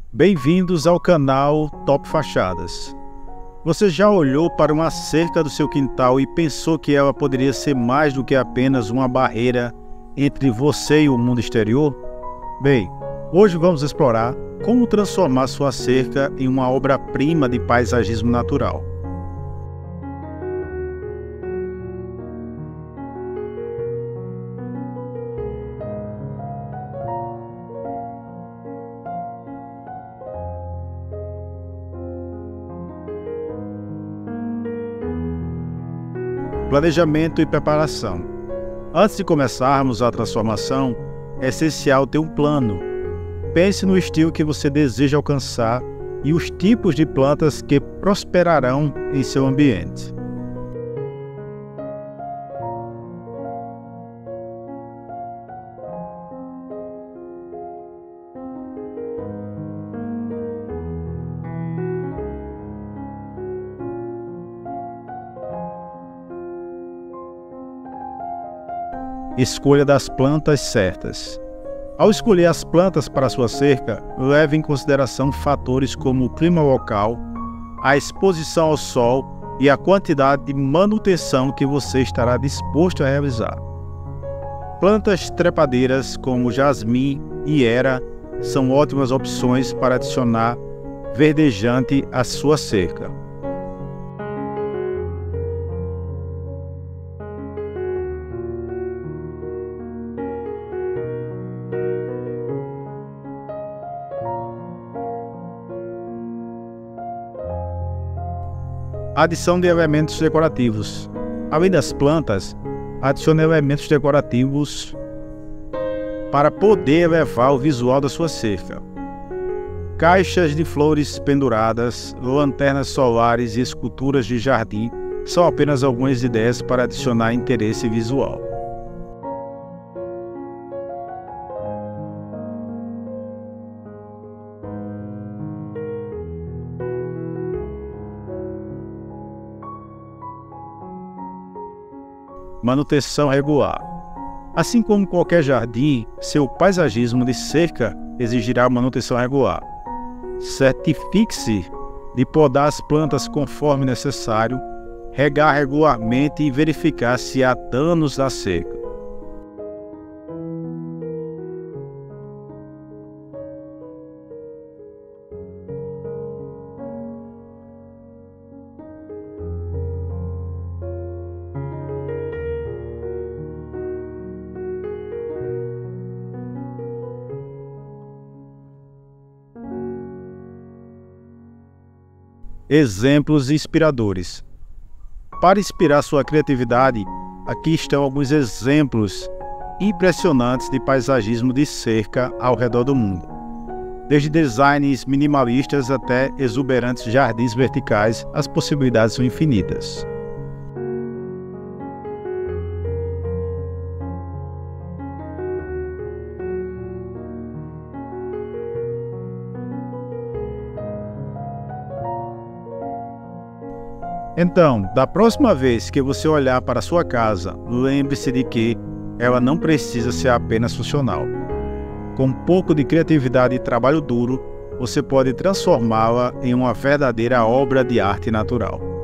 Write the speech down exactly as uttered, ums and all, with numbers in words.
Bem-vindos ao canal Top Fachadas. Você já olhou para uma cerca do seu quintal e pensou que ela poderia ser mais do que apenas uma barreira entre você e o mundo exterior? Bem, hoje vamos explorar como transformar sua cerca em uma obra-prima de paisagismo natural. Planejamento e preparação. Antes de começarmos a transformação, é essencial ter um plano. Pense no estilo que você deseja alcançar e os tipos de plantas que prosperarão em seu ambiente. Escolha das plantas certas. Ao escolher as plantas para sua cerca, leve em consideração fatores como o clima local, a exposição ao sol e a quantidade de manutenção que você estará disposto a realizar. Plantas trepadeiras como jasmim e hera são ótimas opções para adicionar verdejante à sua cerca. Adição de elementos decorativos. Além das plantas, adicione elementos decorativos para poder elevar o visual da sua cerca. Caixas de flores penduradas, lanternas solares e esculturas de jardim são apenas algumas ideias para adicionar interesse visual. Manutenção regular. Assim como qualquer jardim, seu paisagismo de cerca exigirá manutenção regular. Certifique-se de podar as plantas conforme necessário, regar regularmente e verificar se há danos na cerca. Exemplos inspiradores. Para inspirar sua criatividade, aqui estão alguns exemplos impressionantes de paisagismo de cerca ao redor do mundo. Desde designs minimalistas até exuberantes jardins verticais, as possibilidades são infinitas. Então, da próxima vez que você olhar para a sua casa, lembre-se de que ela não precisa ser apenas funcional. Com um pouco de criatividade e trabalho duro, você pode transformá-la em uma verdadeira obra de arte natural.